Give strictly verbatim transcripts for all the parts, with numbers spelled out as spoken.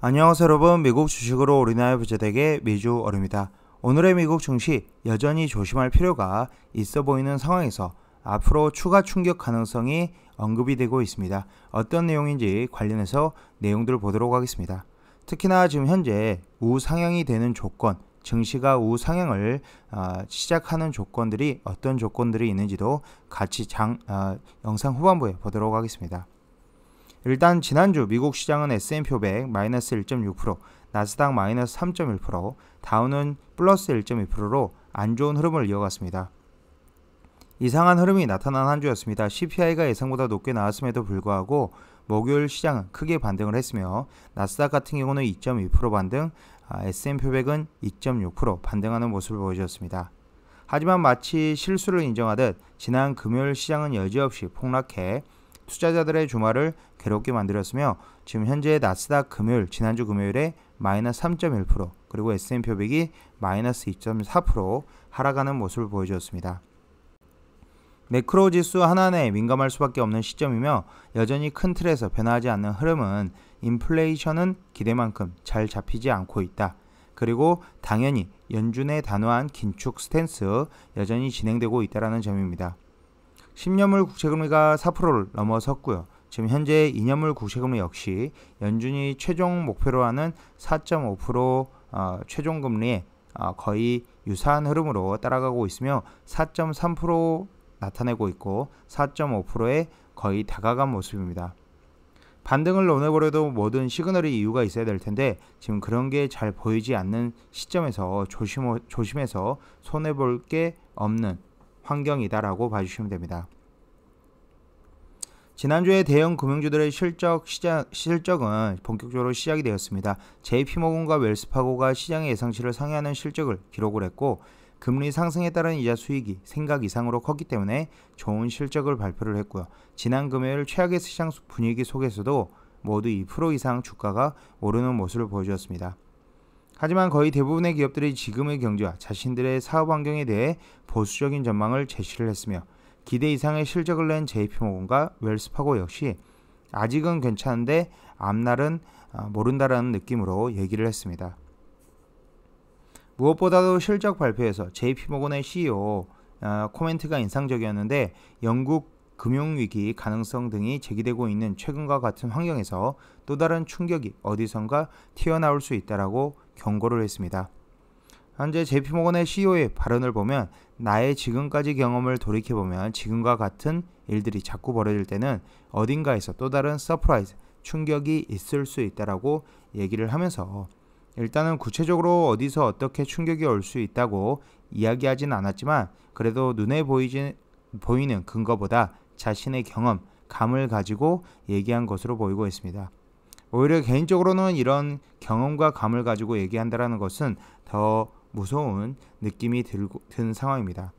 안녕하세요 여러분, 미국 주식으로 우리나라 부자되게 미주 어릅니다. 오늘의 미국 증시 여전히 조심할 필요가 있어 보이는 상황에서 앞으로 추가 충격 가능성이 언급이 되고 있습니다. 어떤 내용인지 관련해서 내용들을 보도록 하겠습니다. 특히나 지금 현재 우상향이 되는 조건, 증시가 우상향을 어, 시작하는 조건들이 어떤 조건들이 있는지도 같이 장, 어, 영상 후반부에 보도록 하겠습니다. 일단 지난주 미국 시장은 에스 앤 피 오백 마이너스 일 점 육 퍼센트, 나스닥 마이너스 삼 점 일 퍼센트, 다우는 플러스 일 점 이 퍼센트로 안 좋은 흐름을 이어갔습니다. 이상한 흐름이 나타난 한 주였습니다. 씨 피 아이가 예상보다 높게 나왔음에도 불구하고 목요일 시장은 크게 반등을 했으며 나스닥 같은 경우는 이 점 이 퍼센트 반등, 에스 앤 피 오백은 이 점 육 퍼센트 반등하는 모습을 보여주었습니다. 하지만 마치 실수를 인정하듯 지난 금요일 시장은 여지없이 폭락해 투자자들의 주말을 괴롭게 만들었으며 지금 현재 나스닥 금요일, 지난주 금요일에 마이너스 삼 점 일 퍼센트 그리고 에스 앤 피 오백이 마이너스 이 점 사 퍼센트 하락하는 모습을 보여주었습니다. 매크로 지수 하나하나에 민감할 수밖에 없는 시점이며 여전히 큰 틀에서 변화하지 않는 흐름은 인플레이션은 기대만큼 잘 잡히지 않고 있다. 그리고 당연히 연준의 단호한 긴축 스탠스 여전히 진행되고 있다는 점입니다. 십 년물 국채금리가 사 퍼센트를 넘어섰고요. 지금 현재 이 년물 국채금리 역시 연준이 최종 목표로 하는 사 점 오 퍼센트 어, 최종금리에 어, 거의 유사한 흐름으로 따라가고 있으며 사 점 삼 퍼센트 나타내고 있고 사 점 오 퍼센트에 거의 다가간 모습입니다. 반등을 논해보려도 모든 시그널이 이유가 있어야 될 텐데 지금 그런 게 잘 보이지 않는 시점에서 조심, 조심해서 손해볼 게 없는 환경이다라고 봐주시면 됩니다. 지난주에 대형 금융주들의 실적 시작, 실적은 본격적으로 시작이 되었습니다. 제이피모건과 웰스파고가 시장의 예상치를 상회하는 실적을 기록을 했고 금리 상승에 따른 이자 수익이 생각 이상으로 컸기 때문에 좋은 실적을 발표를 했고요. 지난 금요일 최악의 시장 분위기 속에서도 모두 이 퍼센트 이상 주가가 오르는 모습을 보여주었습니다. 하지만 거의 대부분의 기업들이 지금의 경제와 자신들의 사업 환경에 대해 보수적인 전망을 제시를 했으며 기대 이상의 실적을 낸 제이피모건과 웰스파고 역시 아직은 괜찮은데 앞날은 모른다라는 느낌으로 얘기를 했습니다. 무엇보다도 실적 발표에서 제이피모건의 씨 이 오 어, 코멘트가 인상적이었는데 영국 금융위기 가능성 등이 제기되고 있는 최근과 같은 환경에서 또 다른 충격이 어디선가 튀어나올 수 있다라고 경고를 했습니다. 현재 제이피모건의 씨 이 오의 발언을 보면 나의 지금까지 경험을 돌이켜보면 지금과 같은 일들이 자꾸 벌어질 때는 어딘가에서 또 다른 서프라이즈, 충격이 있을 수 있다라고 얘기를 하면서 일단은 구체적으로 어디서 어떻게 충격이 올 수 있다고 이야기하진 않았지만 그래도 눈에 보이지, 보이는 근거보다 자신의 경험, 감을 가지고 얘기한 것으로 보이고 있습니다. 오히려 개인적으로는 이런 경험과 감을 가지고 얘기한다는 것은 더 무서운 느낌이 들고, 든 상황입니다.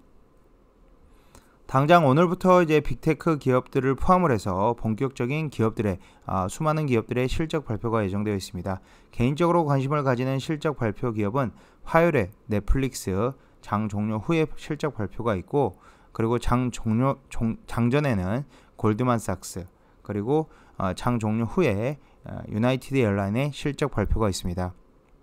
당장 오늘부터 이제 빅테크 기업들을 포함을 해서 본격적인 기업들의 어, 수많은 기업들의 실적 발표가 예정되어 있습니다. 개인적으로 관심을 가지는 실적 발표 기업은 화요일에 넷플릭스 장 종료 후에 실적 발표가 있고 그리고 장 종료 종, 장전에는 골드만삭스 그리고 어, 장 종료 후에 어, 유나이티드 에어라인의 실적 발표가 있습니다.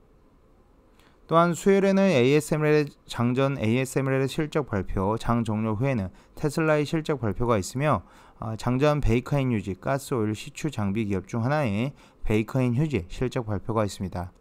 또한 수요일에는 에이에스엠엘의 장전 에이에스엠엘의 실적 발표, 장 종료 후에는 테슬라의 실적 발표가 있으며 어, 장전 베이커앤 휴지, 가스오일 시추 장비 기업 중 하나인 베이커앤 휴지 실적 발표가 있습니다.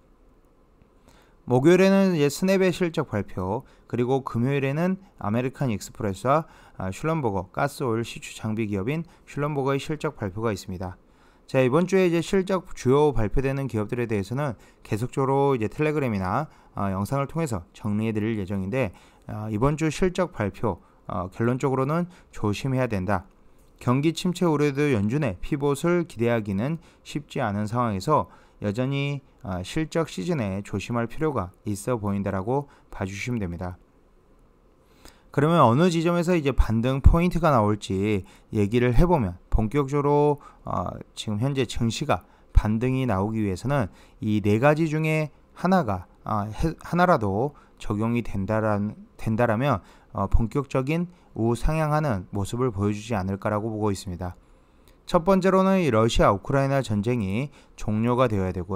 목요일에는 이제 스냅의 실적 발표, 그리고 금요일에는 아메리칸 익스프레스와 어, 슐럼버거, 가스오일 시추 장비 기업인 슐럼버거의 실적 발표가 있습니다. 자, 이번 주에 이제 실적 주요 발표되는 기업들에 대해서는 계속적으로 이제 텔레그램이나 어, 영상을 통해서 정리해 드릴 예정인데 어, 이번 주 실적 발표 어, 결론적으로는 조심해야 된다. 경기 침체 우려도 연준의 피봇을 기대하기는 쉽지 않은 상황에서 여전히 어, 실적 시즌에 조심할 필요가 있어 보인다라고 봐주시면 됩니다. 그러면 어느 지점에서 이제 반등 포인트가 나올지 얘기를 해보면 본격적으로 어, 지금 현재 증시가 반등이 나오기 위해서는 이 네 가지 중에 하나가 어, 해, 하나라도 적용이 된다란, 된다라면 어, 본격적인 우상향하는 모습을 보여주지 않을까라고 보고 있습니다. 첫 번째로는 이 러시아 우크라이나 전쟁이 종료가 되어야 되고요.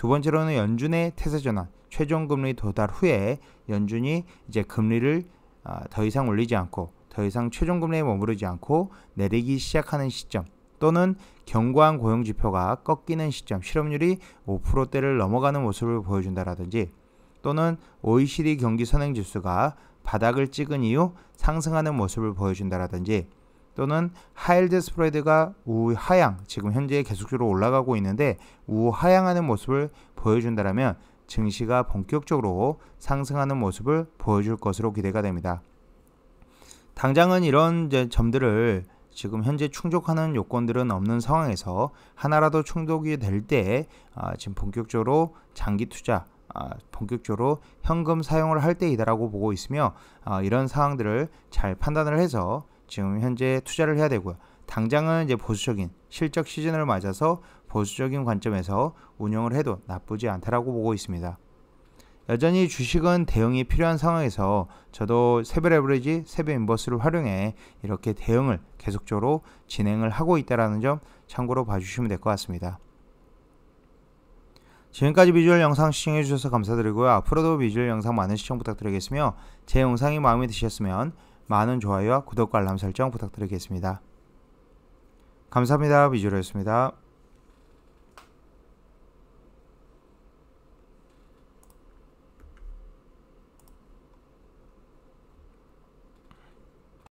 두 번째로는 연준의 태세 전환, 최종 금리 도달 후에 연준이 이제 금리를 아, 더 이상 올리지 않고 더 이상 최종 금리에 머무르지 않고 내리기 시작하는 시점, 또는 견고한 고용 지표가 꺾이는 시점, 실업률이 오 퍼센트대를 넘어가는 모습을 보여준다라든지, 또는 오이시디 경기 선행 지수가 바닥을 찍은 이후 상승하는 모습을 보여준다라든지, 또는 하일드 스프레드가 우하향, 지금 현재 계속적으로 올라가고 있는데 우하향하는 모습을 보여준다라면 증시가 본격적으로 상승하는 모습을 보여줄 것으로 기대가 됩니다. 당장은 이런 이제 점들을 지금 현재 충족하는 요건들은 없는 상황에서 하나라도 충족이 될 때 아, 지금 본격적으로 장기 투자, 아, 본격적으로 현금 사용을 할 때이다라고 보고 있으며, 아, 이런 상황들을 잘 판단을 해서 지금 현재 투자를 해야 되고요. 당장은 이제 보수적인 실적 시즌을 맞아서 보수적인 관점에서 운영을 해도 나쁘지 않다라고 보고 있습니다. 여전히 주식은 대응이 필요한 상황에서 저도 세배 레버리지, 세배 인버스를 활용해 이렇게 대응을 계속적으로 진행을 하고 있다는 점 참고로 봐주시면 될 것 같습니다. 지금까지 비주얼 영상 시청해주셔서 감사드리고요. 앞으로도 비주얼 영상 많은 시청 부탁드리겠으며, 제 영상이 마음에 드셨으면 많은 좋아요와 구독과 알람 설정 부탁드리겠습니다. 감사합니다. 비주얼이었습니다.